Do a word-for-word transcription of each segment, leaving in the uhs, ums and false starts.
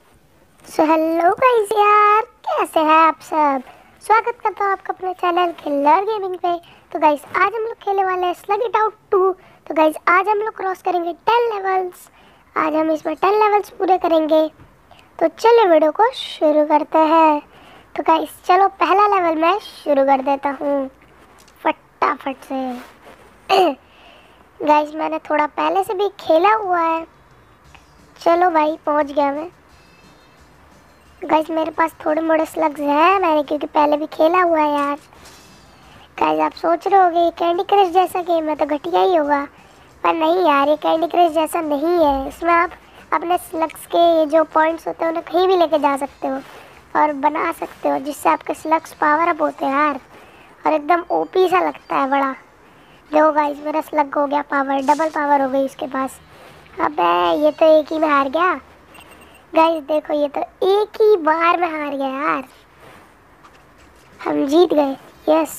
So hello guys यार, कैसे हैं आप सब। स्वागत करता हूँ आपका अपने चैनल किलर गेमिंग पे। तो गाइस आज हम लोग खेलने वाले हैं स्लग इट आउट टू। तो गाइस आज हम लोग क्रॉस करेंगे टेन लेवल्स। आज हम इसमें टेन लेवल्स पूरे करेंगे। तो चलो वीडियो को शुरू करते हैं। तो गाइस चलो पहला लेवल मैं शुरू कर देता हूँ फटाफट से। गाइस मैंने थोड़ा पहले से भी खेला हुआ है। चलो भाई पहुँच गया मैं। गाइस मेरे पास थोड़े मोड़े स्लग्स हैं मैंने क्योंकि पहले भी खेला हुआ है यार। गाइस आप सोच रहे होगे ये कैंडी क्रश जैसा गेम है तो घटिया ही होगा, पर नहीं यार, ये कैंडी क्रश जैसा नहीं है। इसमें आप अपने स्लग्स के ये जो पॉइंट्स होते हैं उन्हें कहीं भी लेके जा सकते हो और बना सकते हो, जिससे आपके स्लग्स पावर अप होते हैं यार, और एकदम ओपी सा लगता है बड़ा। देखो गाइस मेरा स्लग हो गया पावर, डबल पावर हो गई इसके पास। अबे ये तो एक ही में हार गया। गाइस देखो ये तो एक ही बार में हार गया यार, हम जीत गए। यस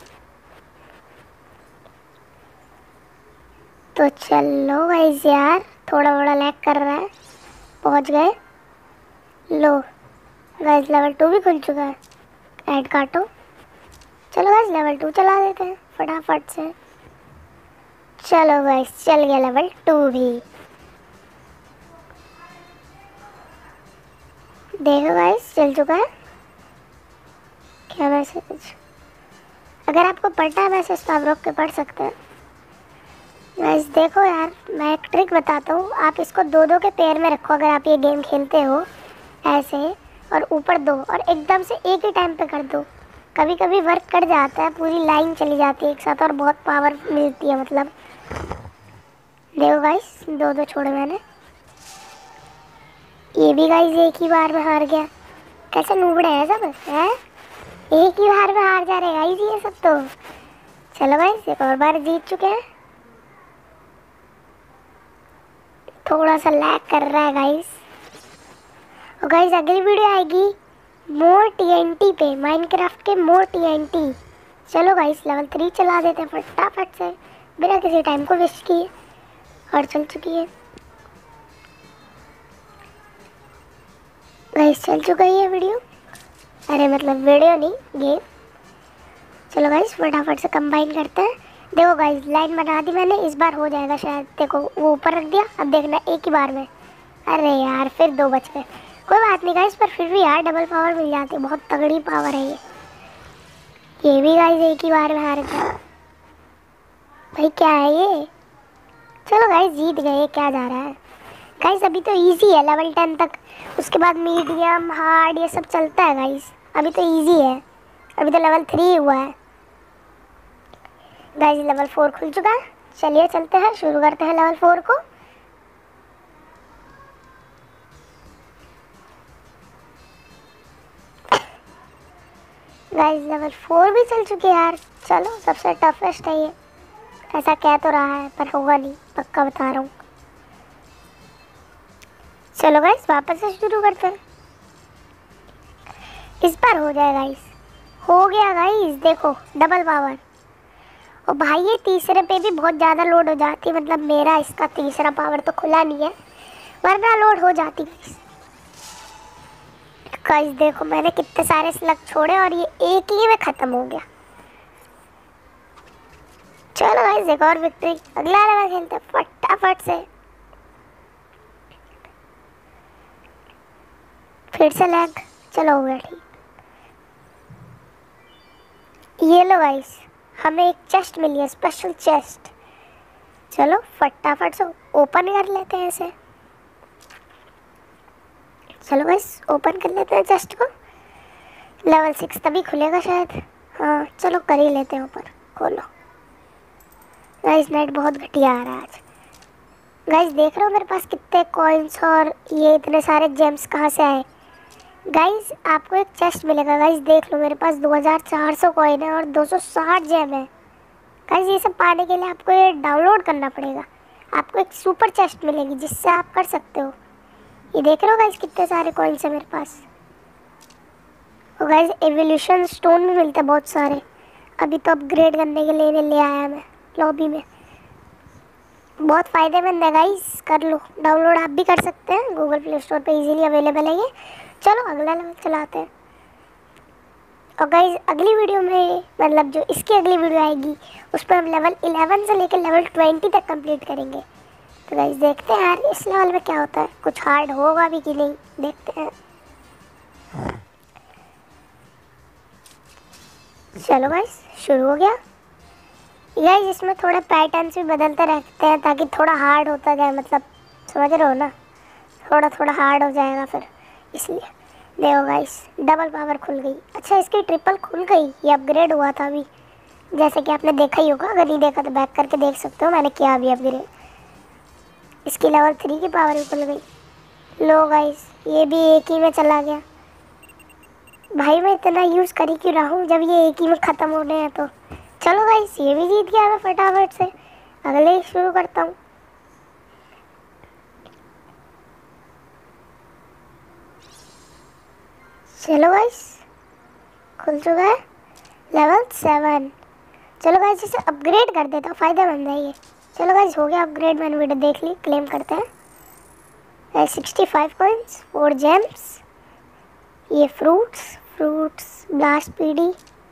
तो चलो गाइस यार, थोड़ा थोड़ा लैग कर रहा है। पहुंच गए। लो गाइस लेवल टू भी खुल चुका है। ऐड काटो। चलो गाइस लेवल टू चला देते हैं फटाफट से। चलो गाइस चल गया लेवल टू भी। देखो गाइस चल चुका है। क्या मैसेज? अगर आपको पढ़ना है मैसेज तो आप रोक के पढ़ सकते हैं। गाइस देखो यार, मैं एक ट्रिक बताता हूँ। आप इसको दो दो के पेयर में रखो अगर आप ये गेम खेलते हो ऐसे, और ऊपर दो और एकदम से एक ही टाइम पे कर दो। कभी कभी वर्क कर जाता है, पूरी लाइन चली जाती है एक साथ और बहुत पावर मिलती है। मतलब देखो गाइस दो दो छोड़े मैंने। ये भी गाइस एक ही बार में हार गया। कैसे नूबड़े हैं सब है, एक ही बार में हार जा रहे गाइस ये सब तो। चलो गाइस एक और बार जीत चुके हैं। थोड़ा सा लैग कर रहा है गाइस। और गाइस अगली वीडियो आएगी मोर टीएनटी पे, माइनक्राफ्ट के मोर टीएनटी। चलो गाइस लेवल थ्री चला देते हैं फटाफट से बिना किसी टाइम को वेस्ट किए, और चल चुकी है गाइस, चल चुका है ये वीडियो। अरे मतलब वीडियो नहीं, गेम। चलो गाइस फटाफट से कंबाइन करते हैं। देखो गाइस लाइन बना दी मैंने, इस बार हो जाएगा शायद। देखो वो ऊपर रख दिया, अब देखना एक ही बार में। अरे यार फिर दो बच गए। कोई बात नहीं गाइस, पर फिर भी यार डबल पावर मिल जाती है, बहुत तगड़ी पावर है ये। ये भी गाइस एक ही बार में हार गया। भाई क्या है ये। चलो गाइस जीत गए, क्या जा रहा है। गाइस अभी तो इजी है लेवल टेन तक, उसके बाद मीडियम हार्ड ये सब चलता है गाइस। अभी तो इजी है, अभी तो लेवल थ्री हुआ है गाइस। लेवल फोर खुल चुका है। चलिए चलते हैं, शुरू करते हैं लेवल फोर को। गाइस लेवल फोर भी चल चुके हैं यार। चलो सबसे टफेस्ट है ये, ऐसा कह तो रहा है पर होगा नहीं, पक्का बता रहा हूँ। चलो गाइस वापस से शुरू करते हैं, इस बार हो जाए गाइस। हो गया गाइस, देखो डबल पावर। और भाई ये तीसरे पे भी बहुत ज़्यादा लोड हो जाती है, मतलब मेरा इसका तीसरा पावर तो खुला नहीं है वरना लोड हो जाती गाइस। गाइस देखो मैंने कितने सारे स्लग छोड़े और ये एक ही में ख़त्म हो गया। चलो गाइस एक और विक्ट्री, अगला लेवल खेलते हैं फटाफट से। फिर से लैग, चलो हो गया ठीक। ये लो गाइस हमें एक चेस्ट मिली है, स्पेशल चेस्ट। चलो फटाफट से ओपन कर लेते हैं इसे। चलो गाइस ओपन कर लेते हैं चेस्ट को। लेवल सिक्स तभी खुलेगा शायद। हाँ चलो कर ही लेते हैं, ऊपर खोलो। गाइस नेट बहुत घटिया आ रहा है आज। गाइस देख रहे हो मेरे पास कितने कॉइन्स और ये इतने सारे जेम्स कहाँ से आए। गाइस आपको एक चेस्ट मिलेगा। गाइस देख लो मेरे पास दो हज़ार चार सौ कॉइन है और दो सौ साठ जेम है। गाइस ये सब पाने के लिए आपको ये डाउनलोड करना पड़ेगा। आपको एक सुपर चेस्ट मिलेगी जिससे आप कर सकते हो। ये देख रहे हो गाइस कितने सारे कॉइन्स है मेरे पास। और गाइस एवोल्यूशन स्टोन भी मिलते हैं बहुत सारे। अभी तो अपग्रेड करने के लिए ले आया मैं लॉबी में। बहुत फ़ायदेमंद है गाइस, कर लो डाउनलोड, आप भी कर सकते हैं, गूगल प्ले स्टोर पे इजीली अवेलेबल है ये। चलो अगला लेवल चलाते हैं। और गाइस अगली वीडियो में, मतलब जो इसकी अगली वीडियो आएगी उस पर हम लेवल इलेवन से लेकर लेवल ट्वेंटी तक कंप्लीट करेंगे। तो गाइस देखते हैं यार इस लेवल में क्या होता है, कुछ हार्ड होगा भी कि नहीं, देखते हैं। चलो गाइस शुरू हो गया। गाइस इसमें थोड़े पैटर्न्स भी बदलते रहते हैं ताकि थोड़ा हार्ड होता जाए, मतलब समझ रहे हो ना, थोड़ा थोड़ा हार्ड हो जाएगा फिर, इसलिए। देखो गाइस डबल पावर खुल गई। अच्छा इसकी ट्रिपल खुल गई, ये अपग्रेड हुआ था अभी, जैसे कि आपने देखा ही होगा, अगर नहीं देखा तो बैक करके देख सकते हो, मैंने किया अभी अपग्रेड। इसकी लेवल थ्री की पावर भी खुल गई। लो गाइस ये भी एक ही में चला गया। भाई मैं इतना यूज़ कर ही क्यों रहा हूँ जब ये एक ही में ख़त्म होने हैं। तो चलो गाइस ये भी जीत गया मैं फटाफट से, अगले ही शुरू करता हूँ। चलो गाइस खुल चुका है लेवल सेवन। चलो गाइस इसे अपग्रेड कर देता हूँ, फ़ायदेमंद है ये। चलो गाइस हो गया अपग्रेड, मैंने वीडियो देख ली, क्लेम करते हैं। Sixty five coins, four gems, ये फ्रूट्स फ्रूट्स ब्लास्ट पीडी।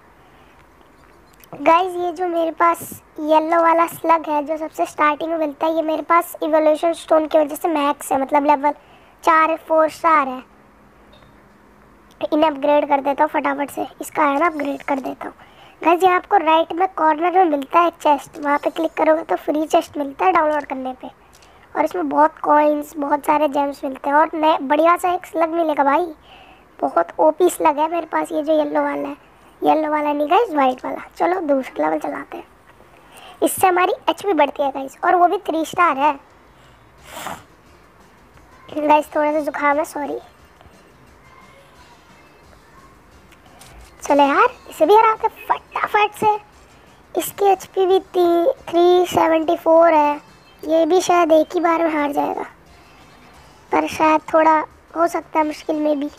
गाइस ये जो मेरे पास येलो वाला स्लग है जो सबसे स्टार्टिंग में मिलता है, ये मेरे पास इवोल्यूशन स्टोन की वजह से मैक्स है, मतलब लेवल चार फोर स्टार है। इन्हें अपग्रेड कर देता हूँ फटाफट से, इसका है ना अपग्रेड कर देता हूँ। गाइस ये आपको राइट में कॉर्नर में मिलता है एक चेस्ट, वहाँ पे क्लिक करोगे तो फ्री चेस्ट मिलता है डाउनलोड करने पे, और इसमें बहुत कॉइन्स बहुत सारे जेम्स मिलते हैं, और नए बढ़िया सा एक स्लग मिलेगा भाई, बहुत ओपी स्लग है मेरे पास ये जो येलो वाला है। येलो वाला नहीं गाइस, वाइट वाला। चलो दूसरा लेवल चलाते हैं, इससे हमारी एचपी बढ़ती है गाइस, और वो भी थ्री स्टार है। गाइस थोड़ा सा जुकाम है, सॉरी। चलो यार इसे भी हराते फटाफट से। इसकी एचपी भी थ्री सेवेंटी फोर है, ये भी शायद एक ही बार में हार जाएगा, पर शायद थोड़ा हो सकता है मुश्किल में भी।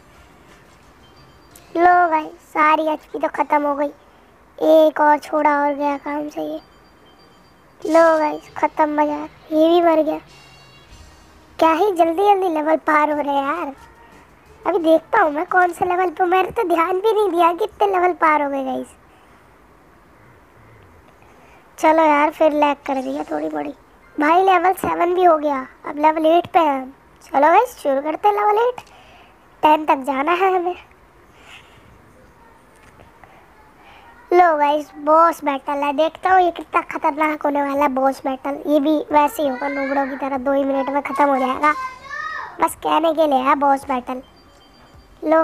लो भाई सारी एचपी तो ख़त्म हो गई, एक और छोड़ा और गया काम से ये। लो भाई ख़त्म मजा, ये भी मर गया। क्या ही जल्दी जल्दी लेवल पार हो रहे हैं यार। अभी देखता हूँ मैं कौन से लेवल पे, मैंने तो ध्यान भी नहीं दिया कितने लेवल पार हो गए गाइस। चलो यार फिर लैग कर दिया थोड़ी बड़ी। भाई लेवल सेवन भी हो गया, अब लेवल एट पे हैं हम। चलो गाइस शुरू करते हैं लेवल एट, टेन तक जाना है हमें। लो गाइस बॉस बैटल है, देखता हूँ ये कितना खतरनाक होने वाला है बॉस बैटल। ये भी वैसे ही होगा नूबड़ों की तरह, दो ही मिनट में ख़त्म हो जाएगा, बस कहने के लिए है बॉस बैटल। लो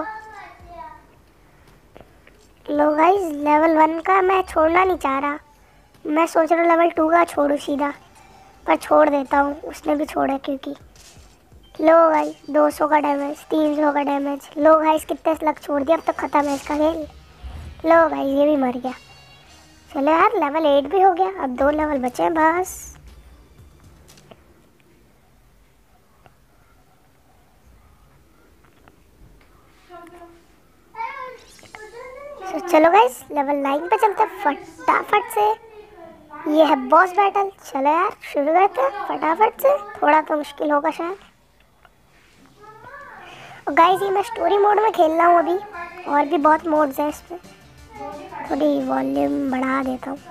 लो गाइस लेवल वन का मैं छोड़ना नहीं चाह रहा, मैं सोच रहा हूँ लेवल टू का छोड़ूँ सीधा, पर छोड़ देता हूँ, उसने भी छोड़ा क्योंकि। लो गाइस दो सौ का डैमेज, तीन सौ का डैमेज। लो गाइस कितने स्लग छोड़ दिया, अब तो ख़त्म है इसका खेल। लो गाइस ये भी मर गया। चलो यार लेवल एट भी हो गया, अब दो लेवल बचे हैं बस। तो चलो गाइस लेवल नाइन पे चलते हैं फटाफट से, ये है बॉस बैटल। चलो यार शुरू करते हैं फटाफट से, थोड़ा तो मुश्किल होगा शायद। और गाइस ये मैं स्टोरी मोड में खेल रहा हूँ अभी, और भी बहुत मोड्स हैं इसमें, थोड़ी वॉल्यूम बढ़ा देता हूँ।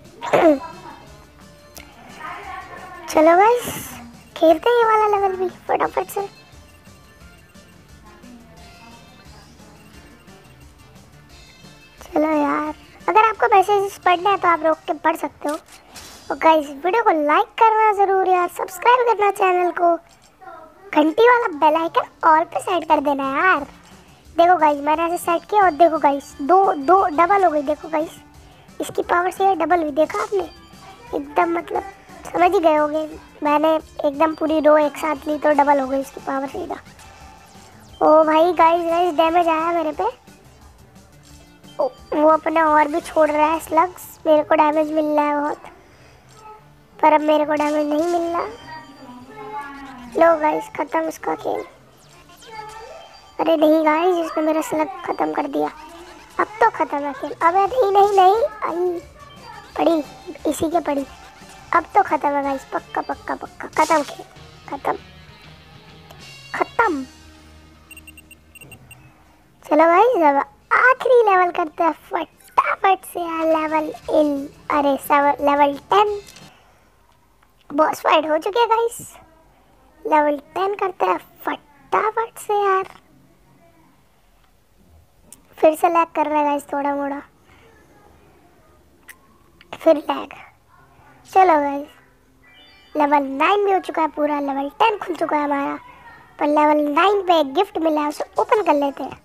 चलो गाइस खेलते हैं ये वाला लेवल भी फटाफट से। चलो यार अगर आपको मैसेजेस पढ़ना है तो आप रोक के पढ़ सकते हो। और गाइस वीडियो को लाइक करना ज़रूर यार, सब्सक्राइब करना चैनल को, घंटी वाला बेल आइकन ऑल पे सेट कर देना यार। देखो गाइस मैंने ऐसे सेट किया, और देखो गाइस दो दो डबल हो गई। देखो गाइस इसकी पावर से डबल हुई, देखा आपने, एकदम मतलब समझ ही गए होगे, मैंने एकदम पूरी रो एक साथ ली तो डबल हो गई इसकी पावर सीधा। ओ भाई गाइस गाइस डैमेज आया मेरे पे, ओ, वो अपने और भी छोड़ रहा है स्लग्स, मेरे को डैमेज मिल रहा है बहुत, पर अब मेरे को डैमेज नहीं मिल रहा। लो गाइस खत्म उसका खेल। अरे नहीं गाइस इसने मेरा स्लग ख़त्म कर दिया, अब तो ख़त्म है खेल। अबे नहीं नहीं नहीं आई पड़ी, इसी के पड़ी। अब तो खत्म है गाइस, पक्का पक्का पक्का खत्म खेल, खत्म खत्म। चलो गाइस अब आखिरी लेवल करते हैं फटाफट से यार, लेवल इन अरे seven level ten. Boss fight हो चुकी है गाइस, लेवल टेन करते हैं फटाफट से यार। फिर से लैग कर रहा है गाइस थोड़ा मोड़ा, फिर लैग। चलो गाइस लेवल नाइन भी हो चुका है पूरा, लेवल टेन खुल चुका है हमारा, पर लेवल नाइन पे एक गिफ्ट मिला है, उसे ओपन कर लेते हैं।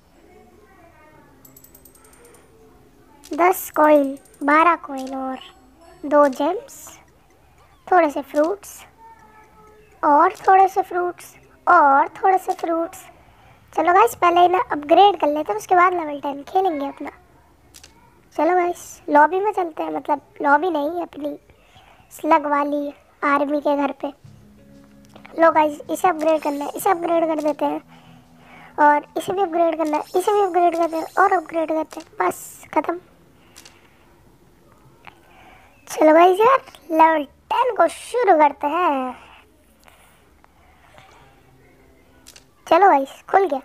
दस कॉइन, बारह कॉइन और दो जेम्स, थोड़े से फ्रूट्स और थोड़े से फ्रूट्स और थोड़े से फ्रूट्स। चलो गाइस पहले इन्हें अपग्रेड कर लेते हैं, उसके बाद लेवल टेन खेलेंगे अपना। चलो गाइस लॉबी में चलते हैं, मतलब लॉबी नहीं अपनी स्लग वाली आर्मी के घर पे। लो गाइस इसे अपग्रेड करना है, इसे अपग्रेड कर देते हैं, और इसे भी अपग्रेड करना है, इसे भी अपग्रेड करते हैं और अपग्रेड करते हैं, बस खत्म। चलो गाइस यार लेवल टेन को शुरू करते हैं। चलो गाइस खुल गया।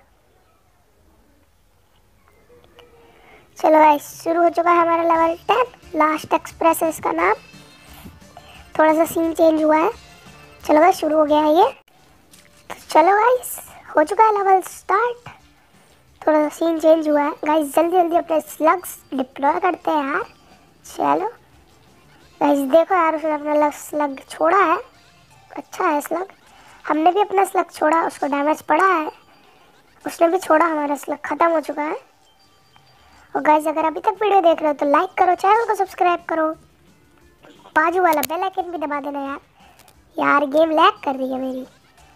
चलो गाइस शुरू हो चुका है हमारा लेवल टेन, लास्ट एक्सप्रेस है इसका नाम। थोड़ा सा सीन चेंज हुआ है। चलो गाइस शुरू हो गया है ये। तो चलो गाइस हो चुका है लेवल स्टार्ट, थोड़ा सा सीन चेंज हुआ है गाइस। जल्दी जल्दी अपने स्लग्स डिप्लॉय करते हैं यार। चलो गाइस देखो यार उसने अपना स्लग छोड़ा है, अच्छा है स्लग। हमने भी अपना स्लग छोड़ा, उसको डैमेज पड़ा है, उसने भी छोड़ा, हमारा स्लग खत्म हो चुका है। और गाइस अगर अभी तक वीडियो देख रहे हो तो लाइक करो, चैनल को सब्सक्राइब करो, बाजू वाला बेल आइकन भी दबा देना यार। यार गेम लैग कर रही है मेरी।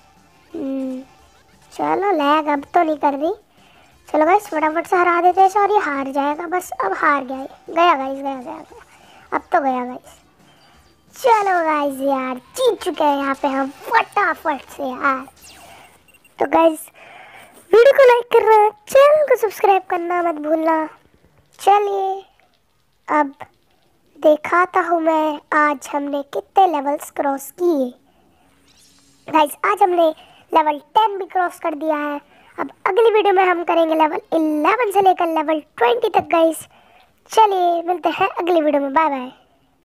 चलो लैग अब तो नहीं कर रही। चलो गाइस फटाफट से हरा देते हैं और ये हार जाएगा, बस अब हार गया गया गाइस, गया गया गया अब तो गया गाइस। चलो गाइस यार जीत चुके हैं यहाँ पे हम फटाफट से यार। तो गाइस वीडियो को लाइक करना, चैनल को सब्सक्राइब करना मत भूलना। चलिए अब दिखाता हूँ मैं आज हमने कितने लेवल्स क्रॉस किए। गाइस आज हमने लेवल टेन भी क्रॉस कर दिया है। अब अगली वीडियो में हम करेंगे लेवल इलेवन से लेकर लेवल ट्वेंटी तक गाइस। चलिए मिलते हैं अगली वीडियो में, बाय बाय।